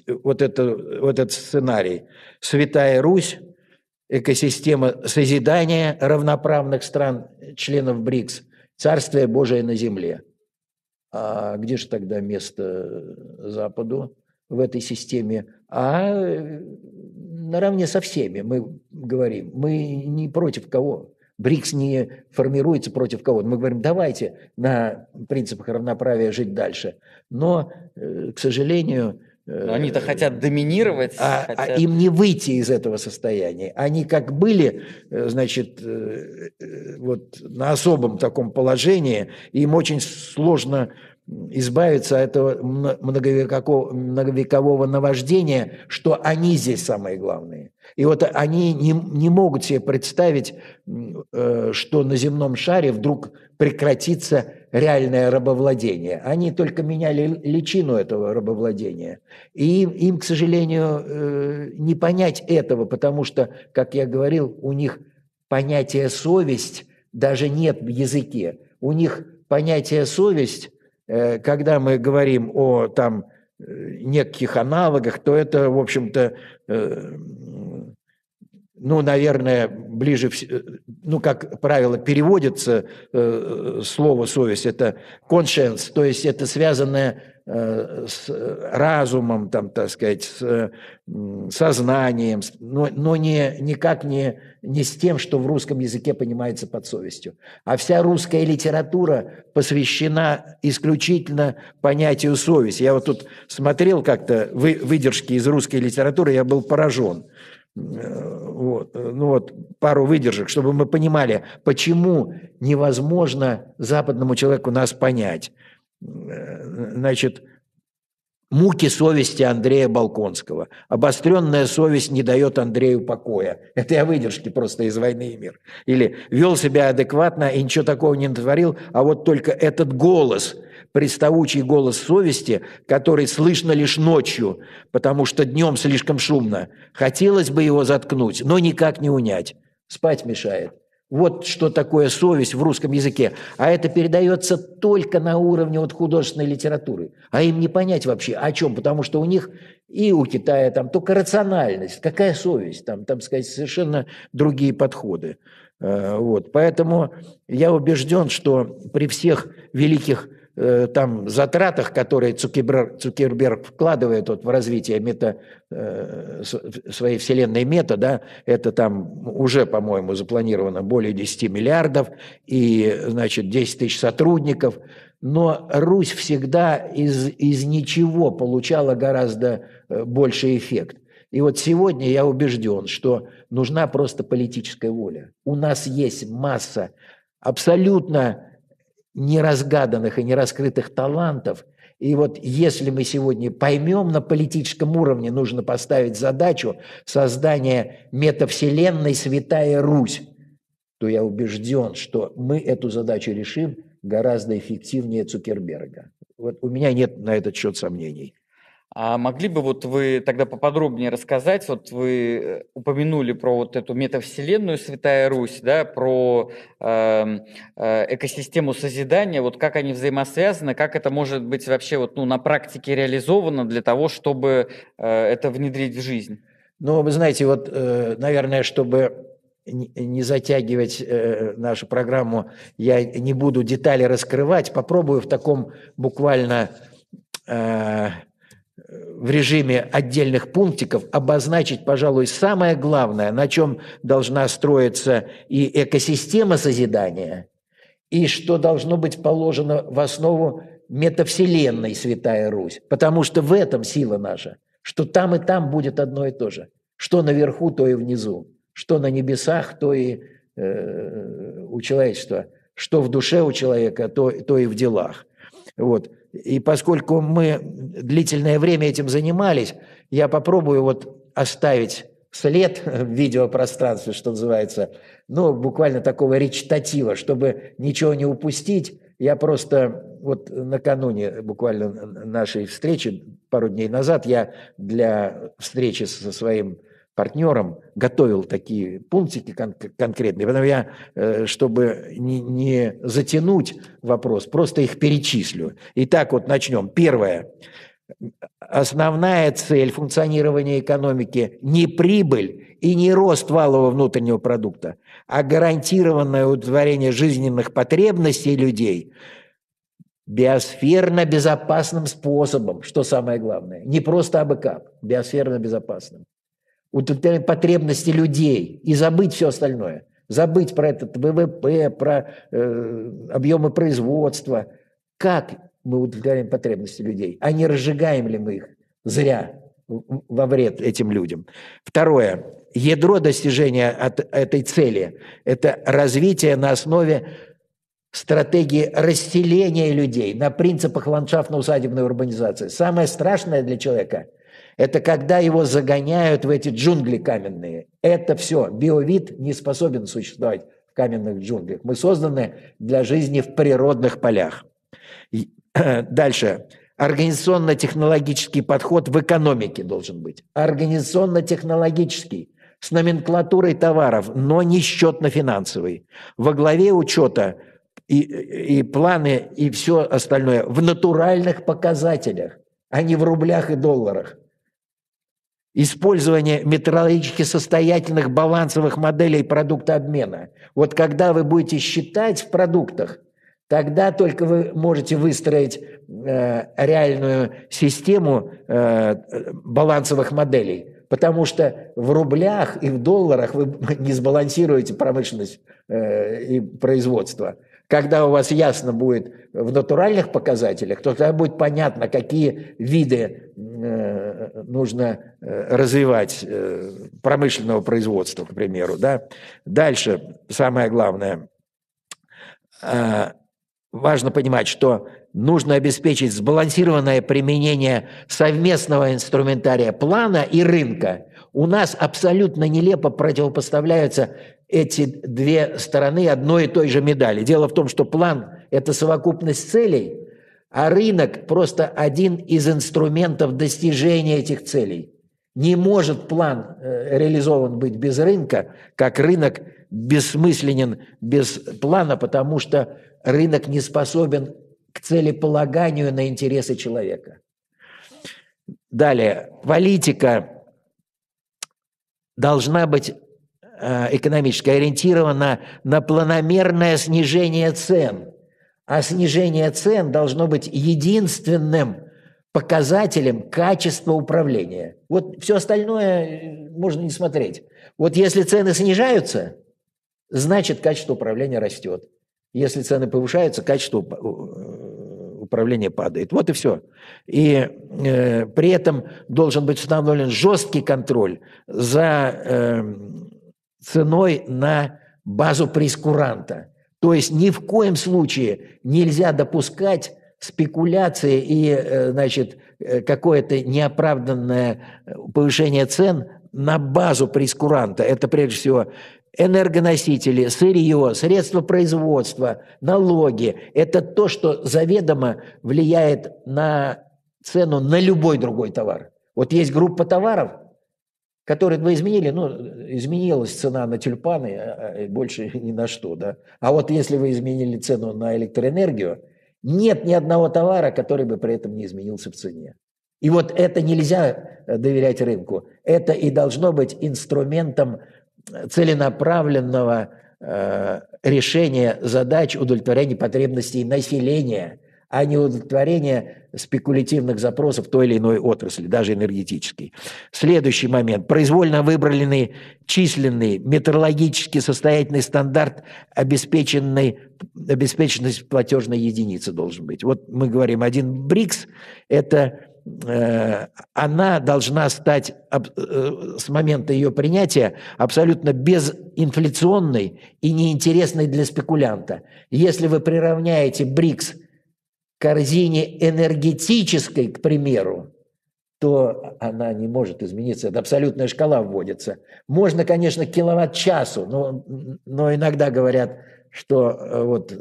сценарий. Святая Русь, экосистема созидания равноправных стран, членов БРИКС, Царствие Божие на земле. А где же тогда место Западу в этой системе? А наравне со всеми мы говорим, мы не против кого. БРИКС не формируется против кого-то. Мы говорим, давайте на принципах равноправия жить дальше. Но, к сожалению... Но они-то хотят доминировать. А им не выйти из этого состояния. Они как были, значит, вот на особом таком положении, им очень сложно избавиться от этого многовекового наваждения, что они здесь самые главные. И вот они не могут себе представить, что на земном шаре вдруг прекратится реальное рабовладение. Они только меняли личину этого рабовладения. И им, к сожалению, не понять этого, потому что, как я говорил, у них понятия совесть даже нет в языке. У них понятие совесть, когда мы говорим о там неких аналогах, то это, в общем-то, ну, наверное, ближе, ну, как правило, переводится слово «совесть», это conscience, то есть это связанное с разумом, там, так сказать, с сознанием, но никак не с тем, что в русском языке понимается под совестью. А вся русская литература посвящена исключительно понятию совесть. Я вот тут смотрел как-то выдержки из русской литературы, я был поражен. Вот. Ну вот пару выдержек, чтобы мы понимали, почему невозможно западному человеку нас понять. Значит, «Муки совести» Андрея Болконского. «Обостренная совесть не дает Андрею покоя». Это я выдержки просто из «Войны и мир». Или «Вел себя адекватно и ничего такого не натворил, а вот только этот голос, приставучий голос совести, который слышно лишь ночью, потому что днем слишком шумно. Хотелось бы его заткнуть, но никак не унять. Спать мешает». Вот что такое совесть в русском языке. А это передается только на уровне вот художественной литературы. А им не понять вообще о чем, потому что у них и у Китая там только рациональность. Какая совесть? Там сказать, совершенно другие подходы. Вот. Поэтому я убежден, что при всех великих там затратах, которые Цукерберг вкладывает вот в развитие своей вселенной мета, да, это там уже, по-моему, запланировано более 10 миллиардов и, значит, 10 тысяч сотрудников, но Русь всегда из ничего получала гораздо больший эффект. И вот сегодня я убежден, что нужна просто политическая воля. У нас есть масса абсолютно неразгаданных и нераскрытых талантов. И вот если мы сегодня поймем, на политическом уровне нужно поставить задачу создания метавселенной «Святая Русь», то я убежден, что мы эту задачу решим гораздо эффективнее Цукерберга. Вот у меня нет на этот счет сомнений. А могли бы вот вы тогда поподробнее рассказать, вот вы упомянули про вот эту метавселенную «Святая Русь», да, про экосистему созидания, вот как они взаимосвязаны, как это может быть вообще вот, ну, на практике реализовано для того, чтобы это внедрить в жизнь? Ну, вы знаете, вот, наверное, чтобы не затягивать нашу программу, я не буду детали раскрывать, попробую в таком буквально в режиме отдельных пунктиков обозначить, пожалуй, самое главное, на чем должна строиться и экосистема созидания, и что должно быть положено в основу метавселенной «Святая Русь». Потому что в этом сила наша, что там и там будет одно и то же. Что наверху, то и внизу. Что на небесах, то и у человечества. Что в душе у человека, то и в делах. Вот. И поскольку мы длительное время этим занимались, я попробую вот оставить след в видеопространстве, что называется, ну, буквально такого речитатива, чтобы ничего не упустить. Я просто вот накануне буквально нашей встречи, пару дней назад, я для встречи со своим партнером готовил такие пунктики конкретные, поэтому я, чтобы не затянуть вопрос, просто их перечислю. Итак, вот начнем. Первое. Основная цель функционирования экономики не прибыль и не рост валового внутреннего продукта, а гарантированное удовлетворение жизненных потребностей людей биосферно безопасным способом, что самое главное. Не просто абы как, биосферно безопасным. Удовлетворение потребностей людей и забыть все остальное. Забыть про этот ВВП, про объемы производства. Как мы удовлетворяем потребности людей, а не разжигаем ли мы их зря во вред этим людям. Второе. Ядро достижения от этой цели – это развитие на основе стратегии расселения людей на принципах ландшафтно-усадебной урбанизации. Самое страшное для человека – это когда его загоняют в эти джунгли каменные. Это все. Биовид не способен существовать в каменных джунглях. Мы созданы для жизни в природных полях. Дальше. Организационно-технологический подход в экономике должен быть. Организационно-технологический, с номенклатурой товаров, но не счетно-финансовый. Во главе учета и планы, и все остальное в натуральных показателях, а не в рублях и долларах. Использование методологически состоятельных балансовых моделей продуктообмена. Вот когда вы будете считать в продуктах, тогда только вы можете выстроить реальную систему балансовых моделей. Потому что в рублях и в долларах вы не сбалансируете промышленность и производство. Когда у вас ясно будет в натуральных показателях, то тогда будет понятно, какие виды нужно развивать промышленного производства, к примеру. Да? Дальше, самое главное, важно понимать, что нужно обеспечить сбалансированное применение совместного инструментария плана и рынка. У нас абсолютно нелепо противопоставляются эти две стороны одной и той же медали. Дело в том, что план – это совокупность целей, а рынок – просто один из инструментов достижения этих целей. Не может план реализован быть без рынка, как рынок бессмысленен без плана, потому что рынок не способен к целеполаганию на интересы человека. Далее, политика должна быть экономически ориентирована на планомерное снижение цен, а снижение цен должно быть единственным показателем качества управления. Вот все остальное можно не смотреть. Вот если цены снижаются, значит качество управления растет. Если цены повышаются, качество управления падает. Вот и все. И при этом должен быть установлен жесткий контроль за ценой на базу прейскуранта. То есть ни в коем случае нельзя допускать спекуляции и, значит, какое-то неоправданное повышение цен на базу прейскуранта. Это прежде всего энергоносители, сырье, средства производства, налоги. Это то, что заведомо влияет на цену на любой другой товар. Вот есть группа товаров, которые вы изменили, ну, изменилась цена на тюльпаны, больше ни на что, да. А вот если вы изменили цену на электроэнергию, нет ни одного товара, который бы при этом не изменился в цене. И вот это нельзя доверять рынку. Это и должно быть инструментом целенаправленного решения задач удовлетворения потребностей населения, а не удовлетворения спекулятивных запросов той или иной отрасли, даже энергетической. Следующий момент. Произвольно выбранный численный метрологически состоятельный стандарт обеспеченность платежной единицы должен быть. Вот мы говорим, один БРИКС – это она должна стать с момента ее принятия абсолютно безинфляционной и неинтересной для спекулянта. Если вы приравняете БРИКС к корзине энергетической, к примеру, то она не может измениться. Это абсолютная шкала вводится. Можно, конечно, к киловатт-часу, но иногда говорят, что вот,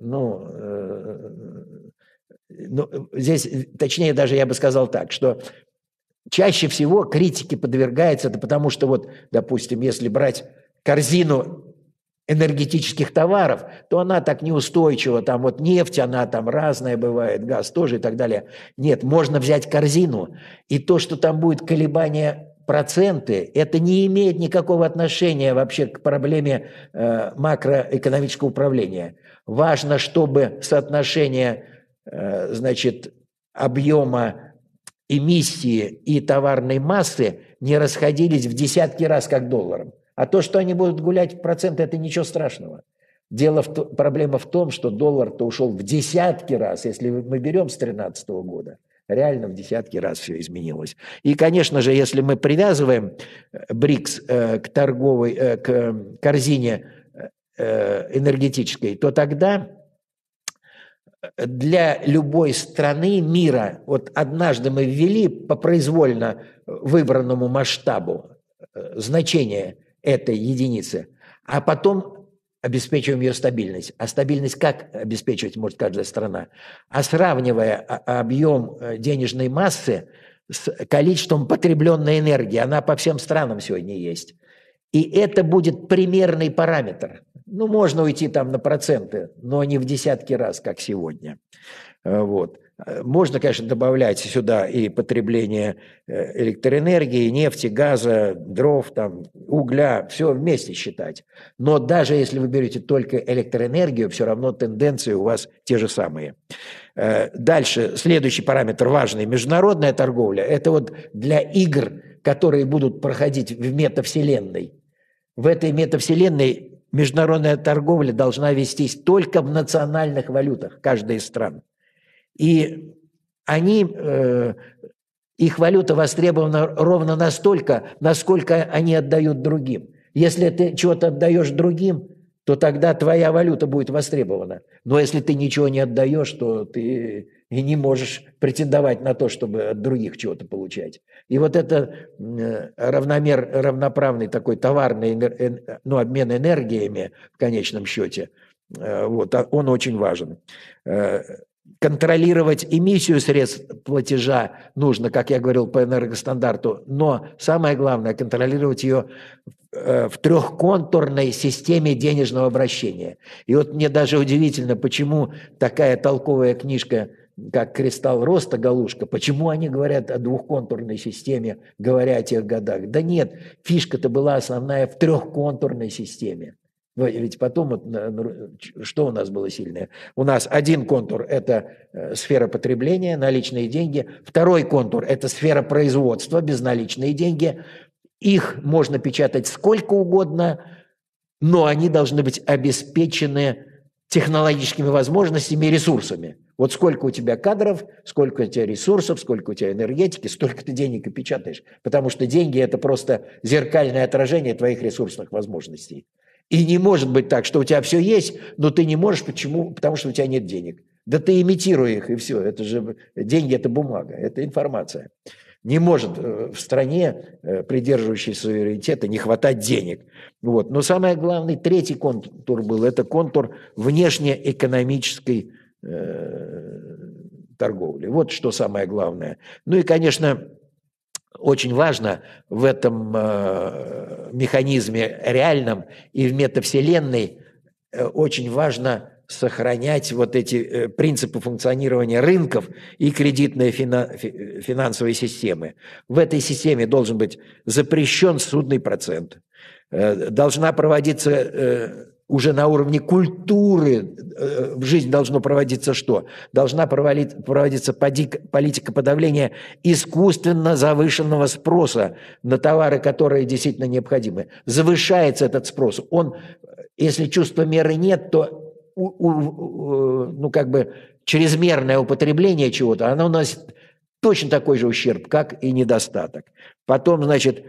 здесь, точнее, даже я бы сказал так, что чаще всего критике подвергается, это потому что, вот, допустим, если брать корзину энергетических товаров, то она так неустойчива, там вот нефть, она там разная бывает, газ тоже и так далее. Нет, можно взять корзину, и то, что там будет колебание проценты, это не имеет никакого отношения вообще к проблеме макроэкономического управления. Важно, чтобы соотношение, значит, объема эмиссии и товарной массы не расходились в десятки раз как долларом. А то, что они будут гулять в проценты, это ничего страшного. Проблема в том, что доллар-то ушел в десятки раз, если мы берем с 2013 года. Реально в десятки раз все изменилось. И, конечно же, если мы привязываем БРИКС к корзине энергетической, то тогда для любой страны мира, вот однажды мы ввели по произвольно выбранному масштабу значение этой единицы, а потом обеспечиваем ее стабильность. А стабильность как обеспечивать может каждая страна? А сравнивая объем денежной массы с количеством потребленной энергии, она по всем странам сегодня есть. И это будет примерный параметр. Ну, можно уйти там на проценты, но не в десятки раз, как сегодня. Вот. Можно, конечно, добавлять сюда и потребление электроэнергии, нефти, газа, дров, там, угля, все вместе считать. Но даже если вы берете только электроэнергию, все равно тенденции у вас те же самые. Дальше, следующий параметр важный. Международная торговля – это вот для игр, которые будут проходить в метавселенной. В этой метавселенной международная торговля должна вестись только в национальных валютах каждой из стран. И их валюта востребована ровно настолько, насколько они отдают другим. Если ты чего-то отдаешь другим, то тогда твоя валюта будет востребована. Но если ты ничего не отдаешь, то ты и не можешь претендовать на то, чтобы от других чего-то получать. И вот это равноправный такой товарный обмен энергиями в конечном счете, вот, он очень важен. Контролировать эмиссию средств платежа нужно, как я говорил, по энергостандарту, но самое главное – контролировать ее в трехконтурной системе денежного обращения. И вот мне даже удивительно, почему такая толковая книжка, как «Кристалл роста», Галушка, почему они говорят о двухконтурной системе, говоря о тех годах. Да нет, фишка-то была основная в трехконтурной системе. Ведь потом, вот, что у нас было сильное? У нас один контур – это сфера потребления, наличные деньги. Второй контур – это сфера производства, безналичные деньги. Их можно печатать сколько угодно, но они должны быть обеспечены технологическими возможностями и ресурсами. Вот сколько у тебя кадров, сколько у тебя ресурсов, сколько у тебя энергетики, столько ты денег и печатаешь. Потому что деньги – это просто зеркальное отражение твоих ресурсных возможностей. И не может быть так, что у тебя все есть, но ты не можешь. Почему? Потому что у тебя нет денег. Да ты имитируй их, и все. Это же деньги – это бумага, это информация. Не может в стране, придерживающейся суверенитета, не хватать денег. Вот. Но самое главное, третий контур был – это контур внешнеэкономической торговли. Вот что самое главное. Ну и, конечно, очень важно в этом механизме реальном и в метавселенной очень важно сохранять вот эти принципы функционирования рынков и кредитной финансовой системы. В этой системе должен быть запрещен судный процент. Должна проводиться уже на уровне культуры, в жизнь должно проводиться что? Должна проводиться политика подавления искусственно завышенного спроса на товары, которые действительно необходимы. Завышается этот спрос. Если чувства меры нет, то чрезмерное употребление чего-то, оно носит точно такой же ущерб, как и недостаток. Потом, значит,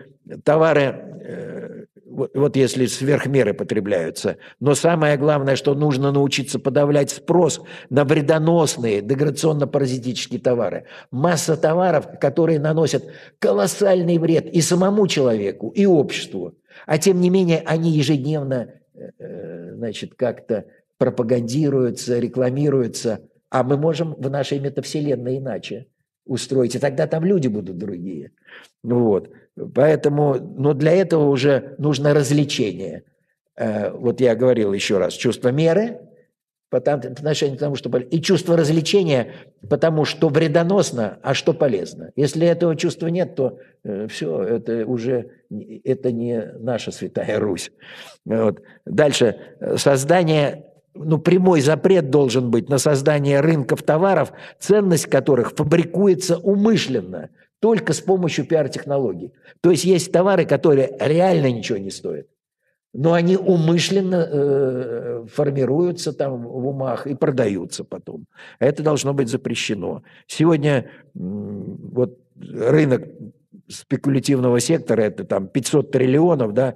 товары, вот если сверх меры потребляются, но самое главное, что нужно научиться подавлять спрос на вредоносные, деградационно-паразитические товары. Масса товаров, которые наносят колоссальный вред и самому человеку, и обществу, а тем не менее они ежедневно, значит, как-то пропагандируются, рекламируются, а мы можем в нашей метавселенной иначе устроить, и тогда там люди будут другие. Вот. Поэтому, но для этого уже нужно развлечение. Вот я говорил еще раз, чувство меры по отношению к тому, что и чувство развлечения, потому что вредоносно, а что полезно. Если этого чувства нет, то все, это уже это не наша святая Русь. Вот. Дальше. Создание, прямой запрет должен быть на создание рынков товаров, ценность которых фабрикуется умышленно, только с помощью пиар-технологий. То есть товары, которые реально ничего не стоят, но они умышленно формируются там в умах и продаются потом. Это должно быть запрещено. Сегодня вот рынок спекулятивного сектора – это там 500 триллионов, да,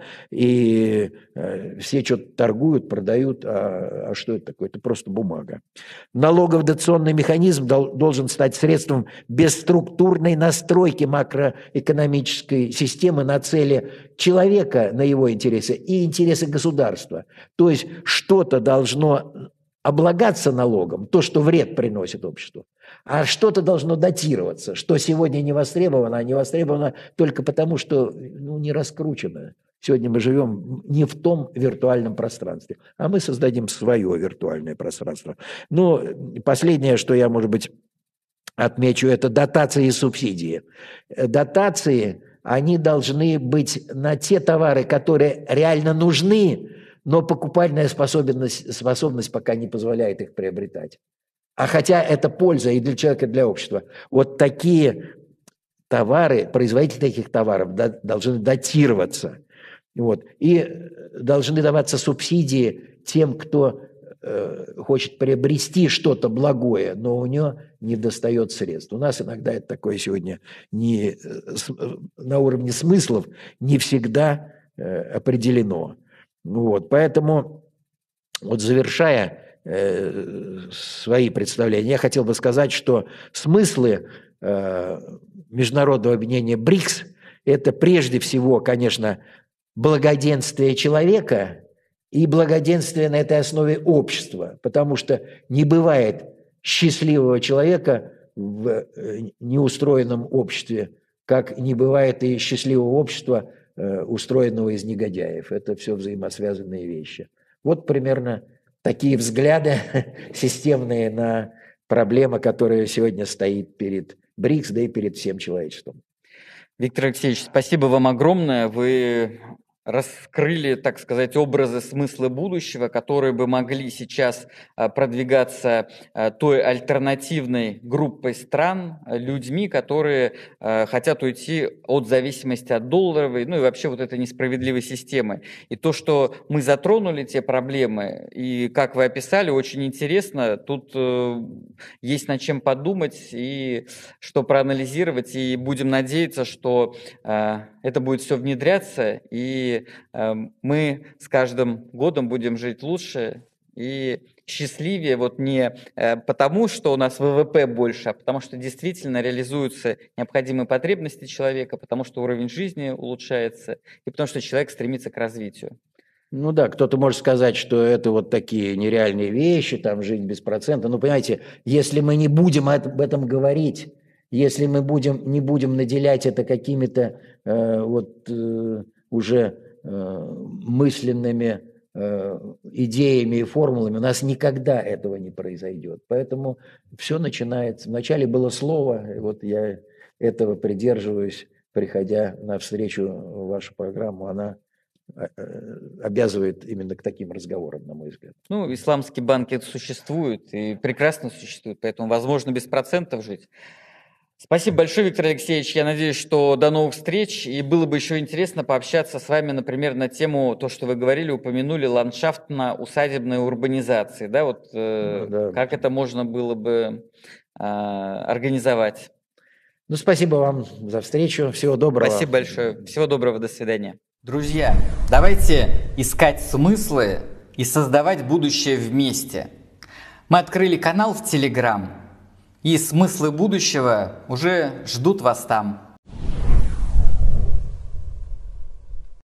и все что-то торгуют, продают, а что это такое? Это просто бумага. Налогово-дотационный механизм должен стать средством бесструктурной настройки макроэкономической системы на цели человека, на его интересы и интересы государства. То есть что-то должно облагаться налогом, то, что вред приносит обществу, а что-то должно датироваться, что сегодня не востребовано, а не востребовано только потому, что не раскручено. Сегодня мы живем не в том виртуальном пространстве, а мы создадим свое виртуальное пространство. Но последнее, что я, может быть, отмечу, это дотации и субсидии. Дотации, они должны быть на те товары, которые реально нужны, но покупательная способность пока не позволяет их приобретать. А хотя это польза и для человека, и для общества. Вот такие товары, производители таких товаров должны датироваться. Вот. И должны даваться субсидии тем, кто хочет приобрести что-то благое, но у него не достает средств. У нас иногда это такое сегодня на уровне смыслов не всегда определено. Вот. Поэтому, вот завершая свои представления, я хотел бы сказать, что смыслы международного объединения БРИКС – это прежде всего, конечно, благоденствие человека и благоденствие на этой основе общества, потому что не бывает счастливого человека в неустроенном обществе, как не бывает и счастливого общества, устроенного из негодяев. Это все взаимосвязанные вещи. Вот примерно такие взгляды системные на проблему, которая сегодня стоит перед БРИКС, да и перед всем человечеством. Виктор Алексеевич, спасибо вам огромное. Вы раскрыли, так сказать, образы, смыслы будущего, которые бы могли сейчас продвигаться той альтернативной группой стран, людьми, которые хотят уйти от зависимости от долларовой, ну и вообще вот этой несправедливой системы. И то, что мы затронули те проблемы, и как вы описали, очень интересно. Тут есть над чем подумать и что проанализировать, и будем надеяться, что это будет все внедряться, и мы с каждым годом будем жить лучше и счастливее, вот не потому, что у нас ВВП больше, а потому что действительно реализуются необходимые потребности человека, потому что уровень жизни улучшается, и потому что человек стремится к развитию. Ну да, кто-то может сказать, что это вот такие нереальные вещи, там жизнь без процента. Но понимаете, если мы не будем об этом говорить, если мы не будем наделять это какими-то уже мысленными идеями и формулами, у нас никогда этого не произойдет. Поэтому все начинается. Вначале было слово, и вот я этого придерживаюсь, приходя на встречу в вашу программу, она обязывает именно к таким разговорам, на мой взгляд. Ну, исламские банки существуют и прекрасно существуют, поэтому возможно без процентов жить. Спасибо большое, Виктор Алексеевич. Я надеюсь, что до новых встреч. И было бы еще интересно пообщаться с вами, например, на тему, то, что вы говорили, упомянули, ландшафтно-усадебной урбанизации. Да, вот да. Как это можно было бы организовать? Ну, спасибо вам за встречу. Всего доброго. Спасибо большое. Всего доброго. До свидания. Друзья, давайте искать смыслы и создавать будущее вместе. Мы открыли канал в Telegram. И смыслы будущего уже ждут вас там.